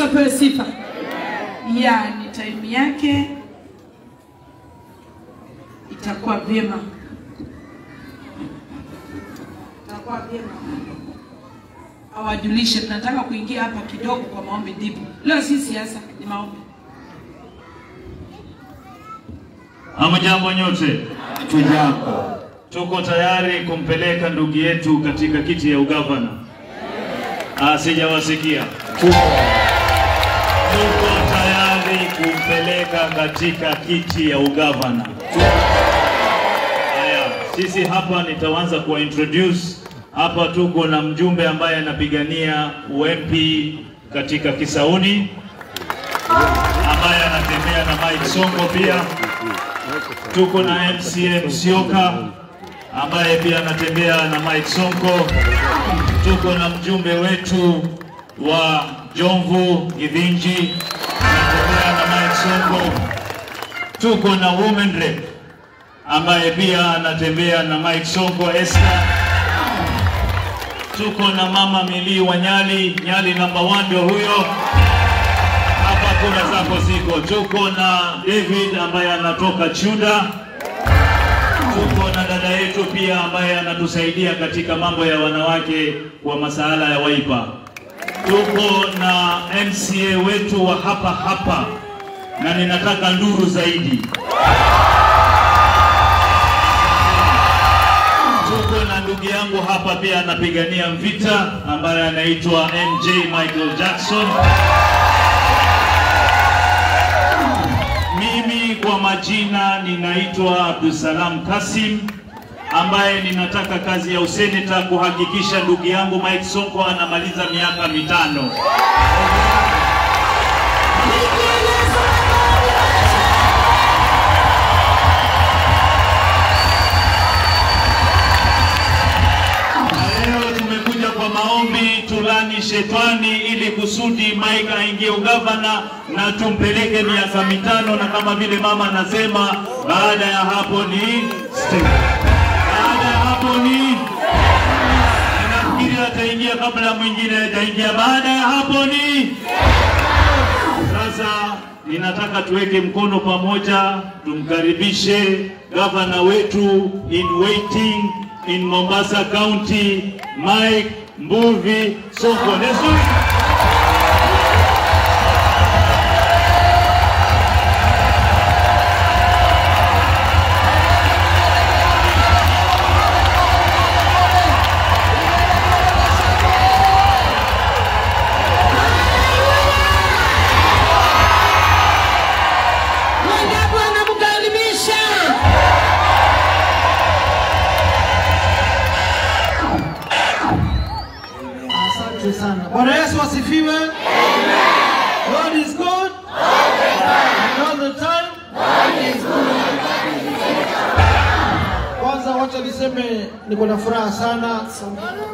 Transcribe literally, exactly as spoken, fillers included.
Yesu apewe sifa. Ya, ni time yake. Itakuwa vyema. Itakuwa vyema. Awajulishe tunataka kuingia hapa kidogo kwa maombi ndipo. Leo si siasa, ni maombi. Hamjambo nyote? Tujambo. Tuko tayari kumpeleka ndugu yetu katika kiti ya ugavana. Ah, sijawasikia. Tuko tayari kumpeleka katika kiti ya ugavana. Haya, sisi hapa nitaanza kuwa introduce. Hapa tuko na mjumbe ambaye anapigania U M P katika Kisauni, ambaye anatembea na Mike Sonko pia. Tuko na M C M Sioka ambaye pia anatembea na Mike Sonko. Tuko na mjumbe wetu wa Jomvu Githinji anatembea na Mike Sonko. Tuko na Women Rep ambaye pia anatembea na Mike Sonko Esther. Tuko na mama Mili wa Nyali, Nyali number one ndio huyo. Hapa kuna zako ziko. Tuko na David ambaye anatoka Chuda. Tuko na dada yetu pia ambaye anatusaidia katika mambo ya wanawake kwa masuala ya Wiper. Tuko na M C A wetu wa hapa hapa na ninataka nduru zaidi. Tuko na ndugu yangu hapa pia anapigania vita ambaye anaitwa M J Michael Jackson. Mimi kwa majina ninaitwa Abdusalam Kasim ambaye ninataka kazi ya useneta kuhakikisha ndugu yangu Mike Sonko anamaliza miaka mitano. Leo tumekuja kwa maombi tulani shetani ili kusudi Mike aingie ugavana na tumpeleke miaka mitano, na kama vile mama anasema baada ya hapo ni step. Baada ya hapo ni nafikiri ataingia kabla mwingine ataingia. Baada ya hapo ni sasa ninataka tuweke mkono pamoja tumkaribishe gavana wetu in waiting in Mombasa County, Mike Mbuvi Sonko. Let's do it. Sana. Bwana Yesu asifiwe. Amen. God is good. And all the time. God is good. Kwanza wacha niseme niko na furaha sana.